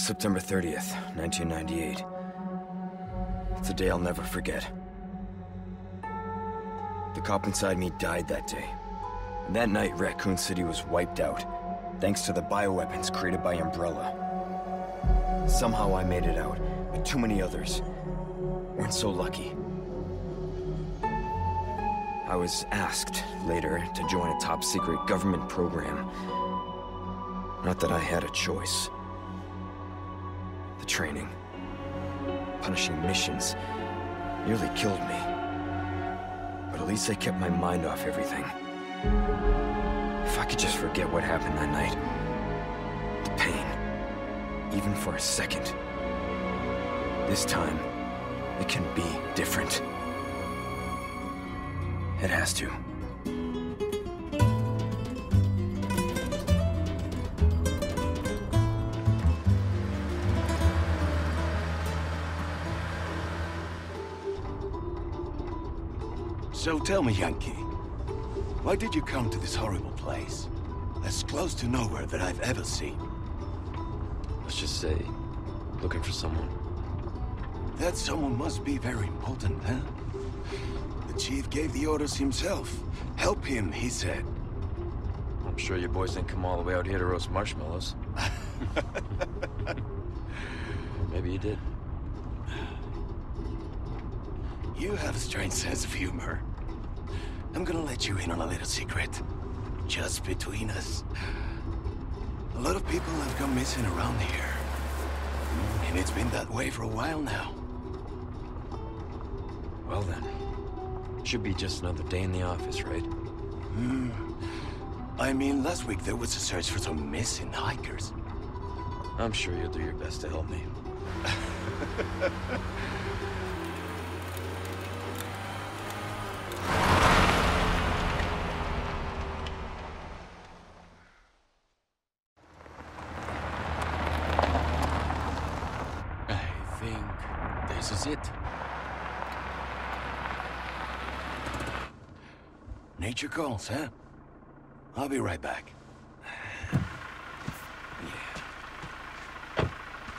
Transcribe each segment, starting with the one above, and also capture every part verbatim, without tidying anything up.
September thirtieth, nineteen ninety-eight. It's a day I'll never forget. The cop inside me died that day. And that night, Raccoon City was wiped out, thanks to the bioweapons created by Umbrella. Somehow I made it out, but too many others weren't so lucky. I was asked later to join a top-secret government program. Not that I had a choice. The training, punishing missions, nearly killed me. But at least I kept my mind off everything. If I could just forget what happened that night, the pain, even for a second. This time, it can be different. It has to. So tell me, Yankee, why did you come to this horrible place? As close to nowhere that I've ever seen. Let's just say, looking for someone. That someone must be very important, huh? The chief gave the orders himself. Help him, he said. I'm sure your boys didn't come all the way out here to roast marshmallows. Maybe you did. You have a strange sense of humor. I'm gonna let you in on a little secret. Just between us. A lot of people have gone missing around here. And it's been that way for a while now. Well then, should be just another day in the office, right? Hmm. I mean, last week there was a search for some missing hikers. I'm sure you'll do your best to help me. This is it. Nature calls, huh? I'll be right back. Yeah.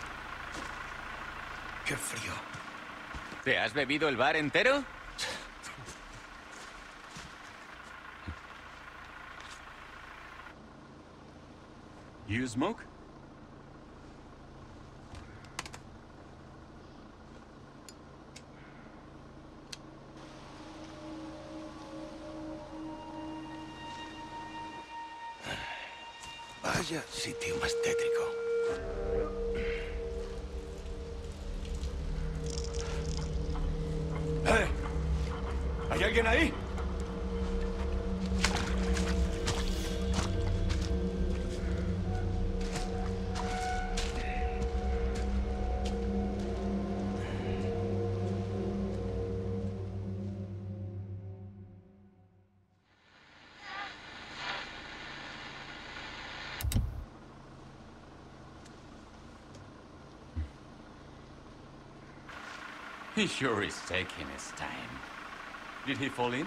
Qué frío. ¿Te has bebido el bar entero? You smoke? Vaya sitio más tétrico. ¡Eh! ¿Hay alguien ahí? He sure is taking his time. Did he fall in?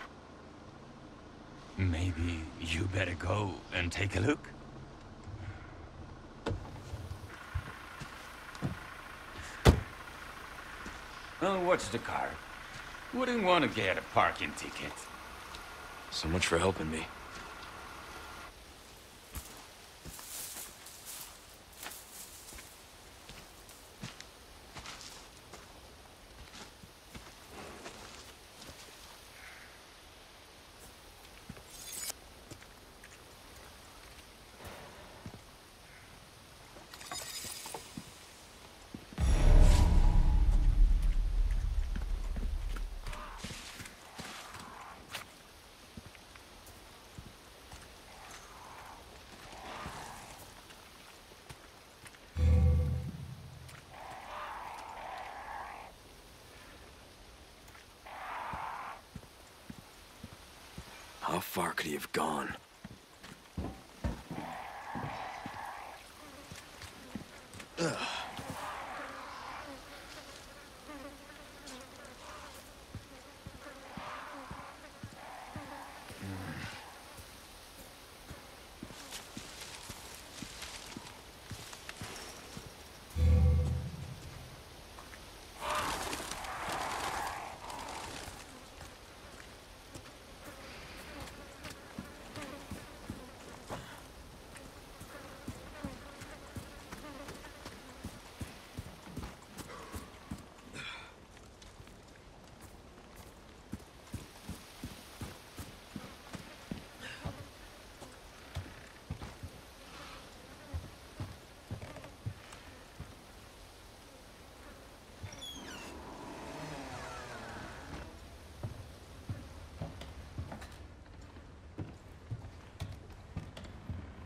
Maybe you better go and take a look. I'll watch the car. Wouldn't want to get a parking ticket. So much for helping me. How far could he have gone? Ugh.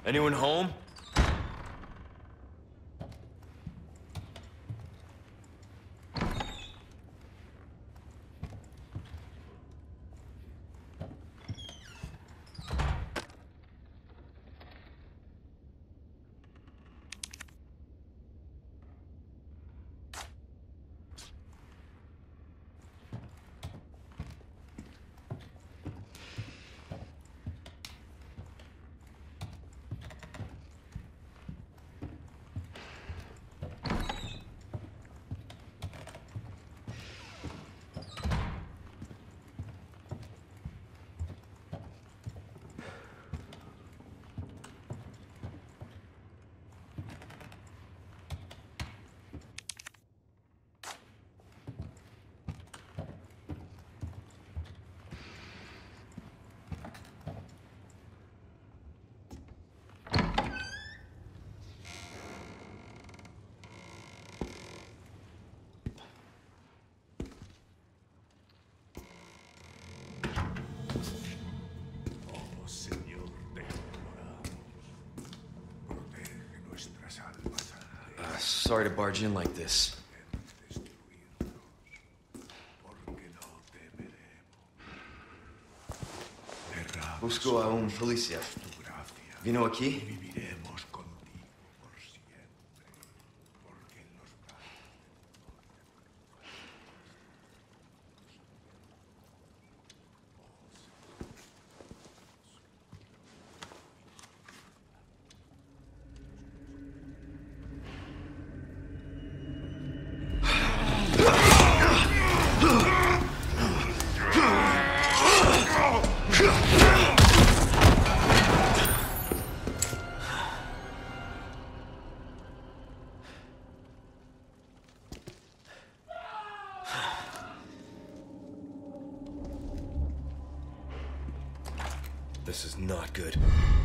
Anyone home? Sorry to barge in like this. Busco a un policía. Vino aquí? This is not good.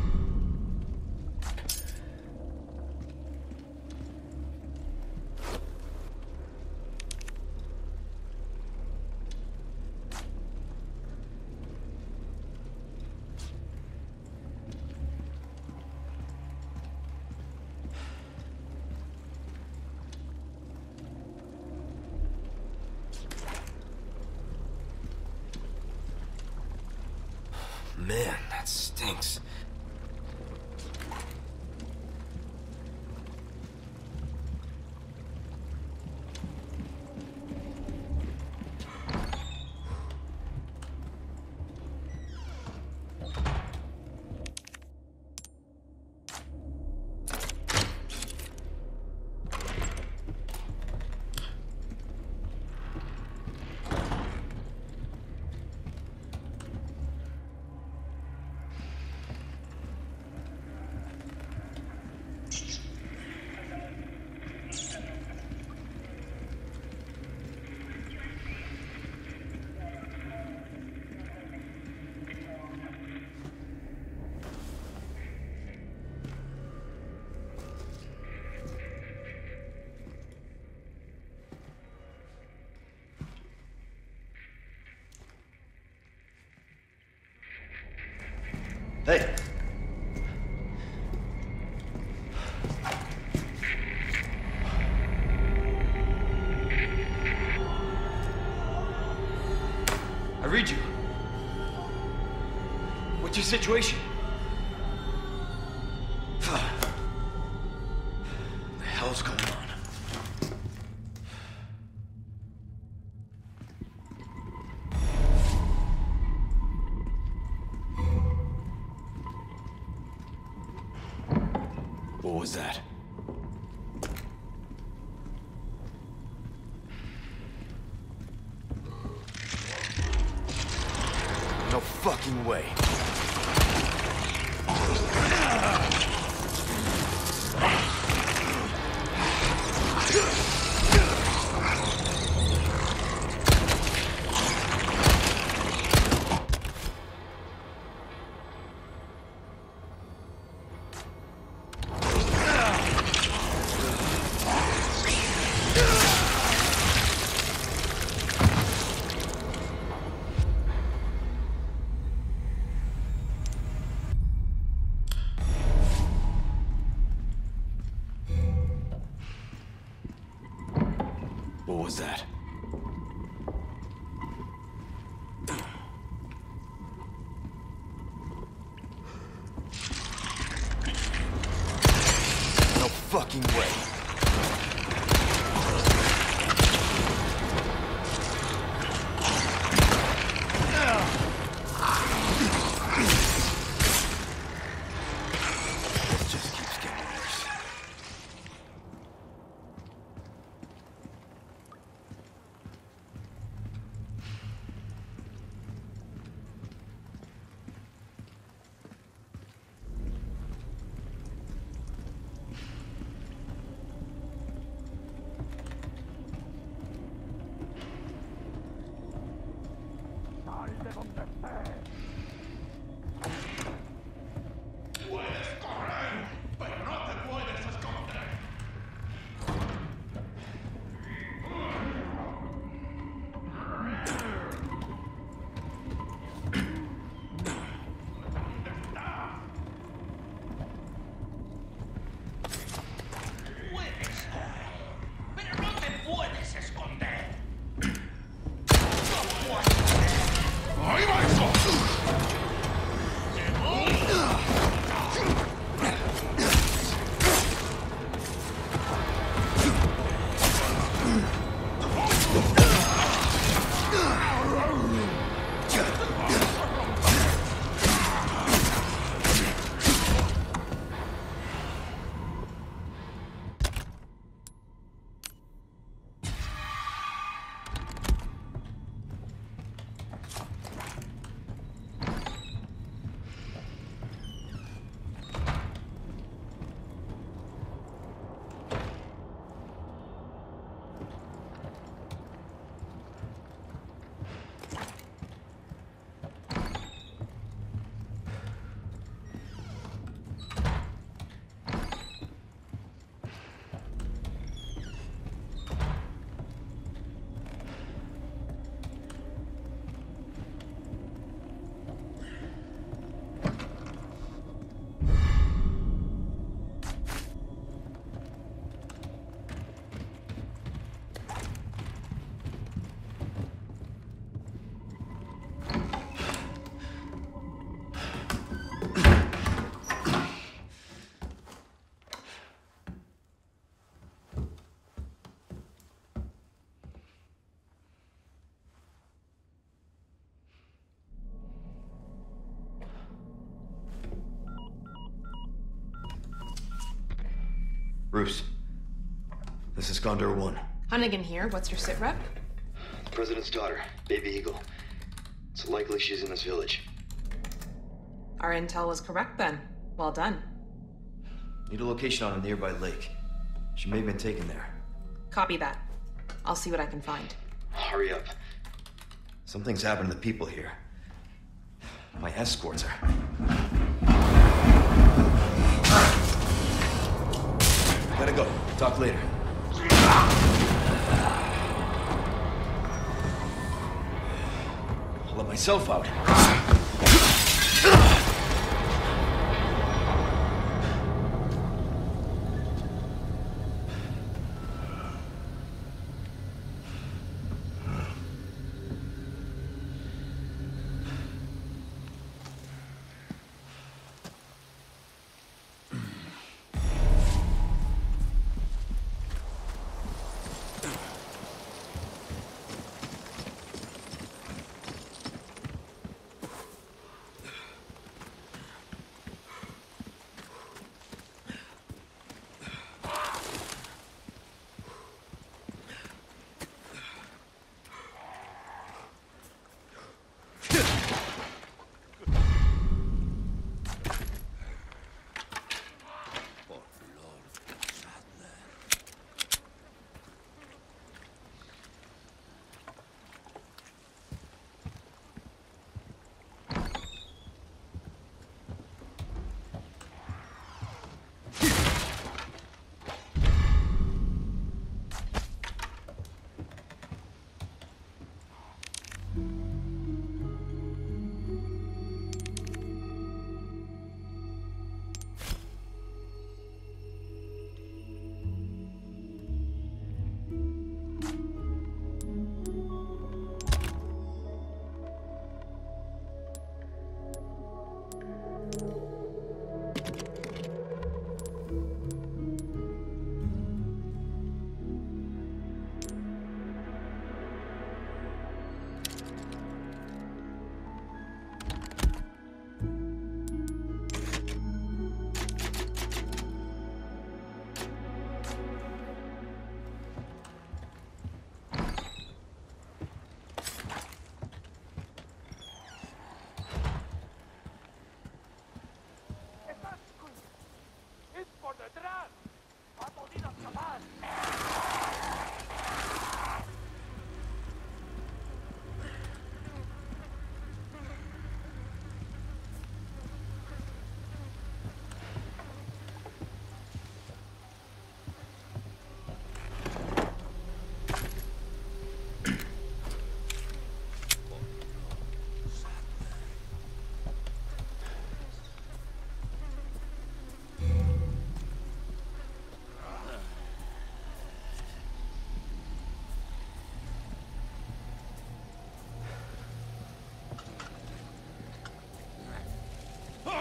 Man, that stinks. Hey! I read you. What's your situation? What the hell's going on? What was that? No fucking way. was that? No fucking way. This just keeps getting worse. Bruce, this is Condor One. Hunnigan here. What's your sit rep? The President's daughter, Baby Eagle. It's likely she's in this village. Our intel was correct then. Well done. Need a location on a nearby lake. She may have been taken there. Copy that. I'll see what I can find. Hurry up. Something's happened to the people here. My escorts are... Gotta go. Talk later. I'll let myself out.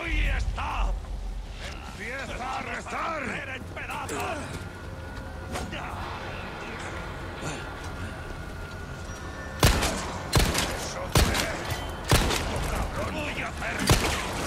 ¡Ahí está! ¡Empieza a rezar! ¡En pedazos! ¡Eso fue! ¡Cabrón, voy a hacer!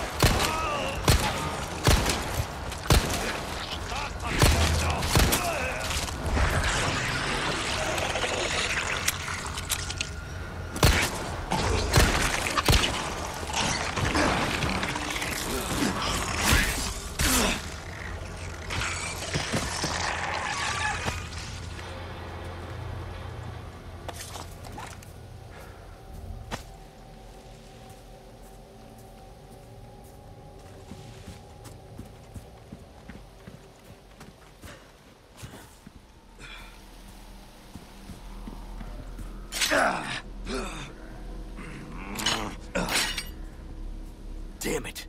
Damn it.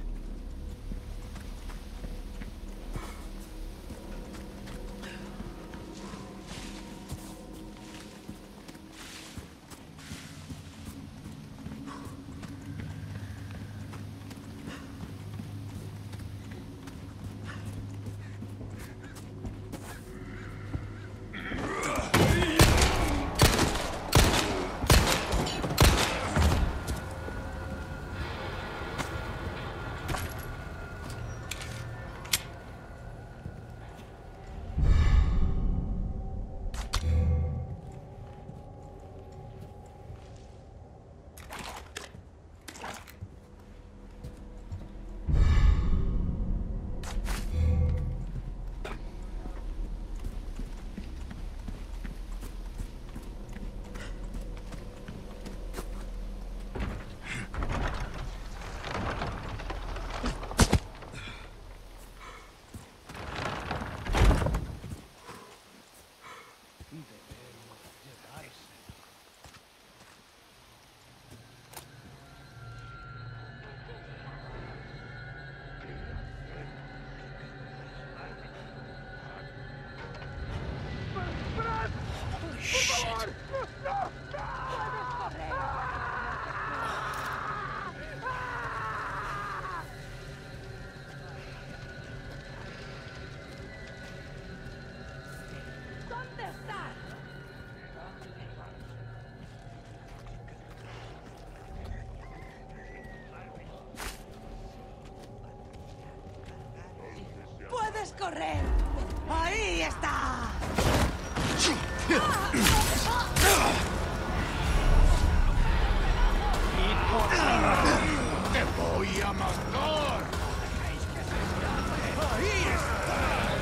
¡Correr! ¡Ahí está! ¡Te voy a matar! ¡Ahí está!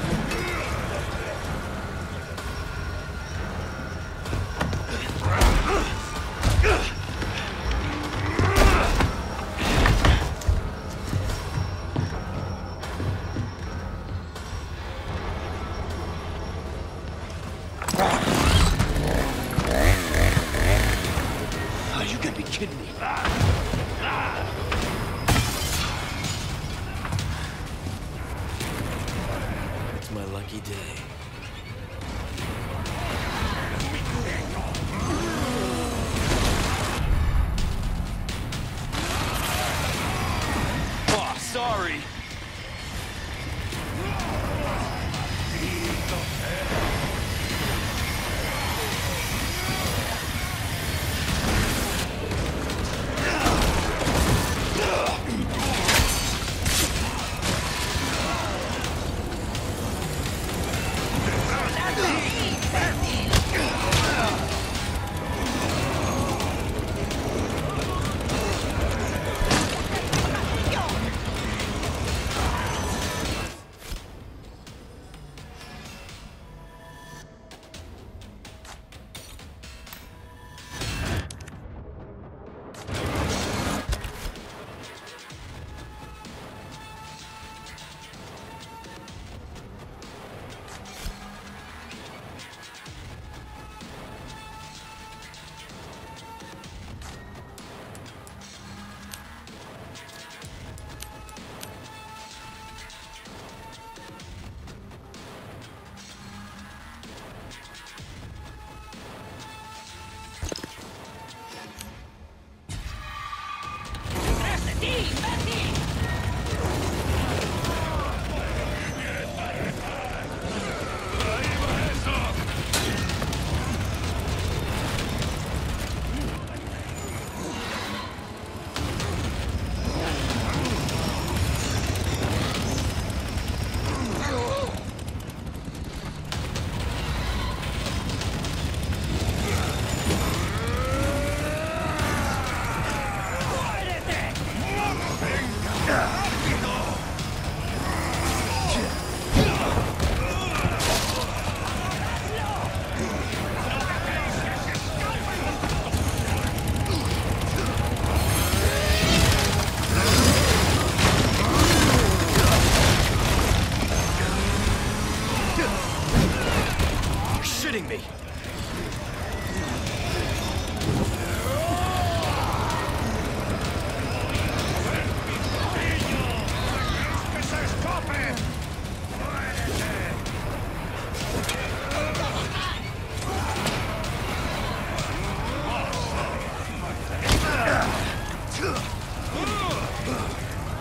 It's my lucky day. Oh, sorry.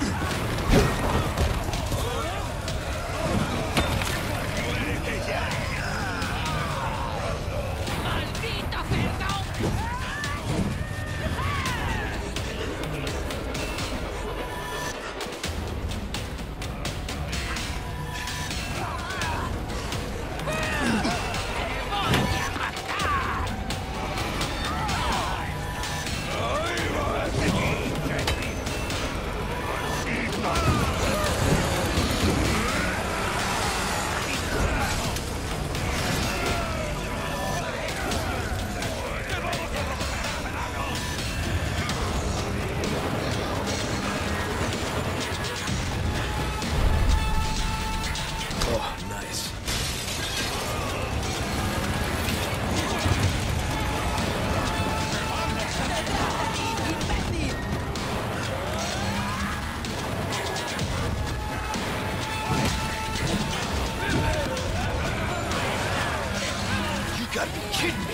You gotta be kidding me!